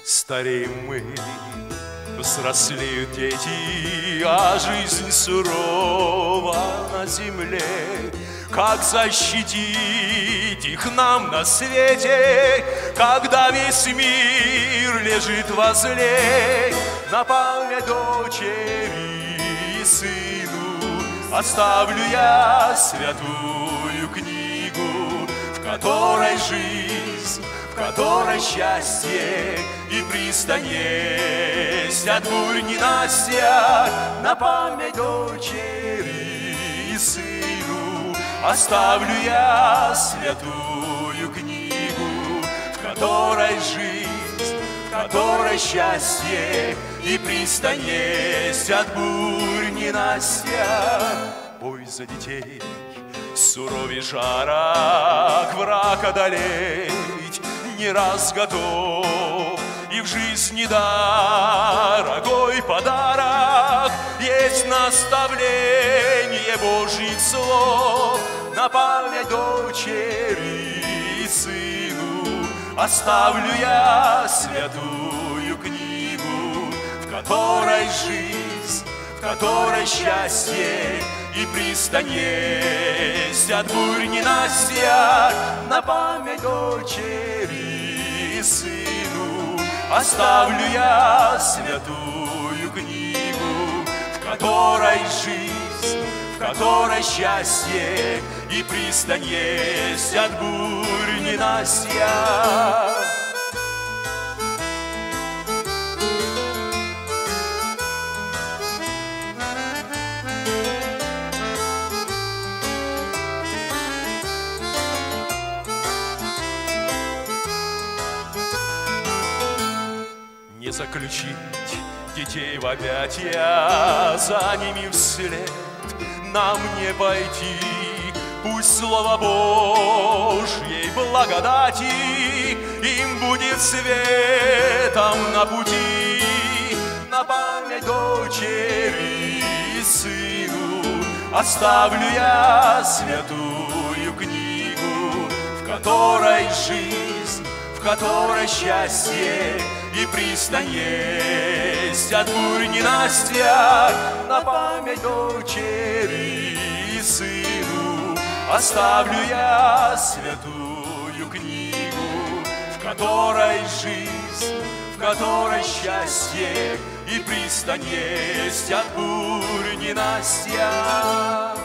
Стареем мы, взрослеют дети, а жизнь сурова на земле. Как защитить их нам на свете, когда весь мир лежит возле? На память дочери и сыну оставлю я святую книгу, в которой жизнь, в которой счастье и пристань есть от бурь ненастья. На память дочери и сыну оставлю я святую книгу, в которой жизнь, в которой счастье и пристань есть от бурь ненастья. Бой за детей суровей жарок враг одолеть не раз готов, и в жизни дорогой подарок есть наставление Божьих слов. На память дочери и сыну оставлю я святую книгу, в которой жизнь, в которой счастье и пристань есть от бурь ненастья. На память дочери и сыну оставлю я святую книгу, в которой жизнь, в которой счастье и пристань есть от бурь ненастья. Не заключить детей в объятия, за ними вслед нам не пойти. Пусть слово Божьей благодати им будет светом на пути. На память дочери и сыну оставлю я святую книгу, в которой жизнь, в которой счастье и пристань есть от бурь ненастья. На память дочери и сыну оставлю я святую книгу, в которой жизнь, в которой счастье и пристань есть от бурь ненастья.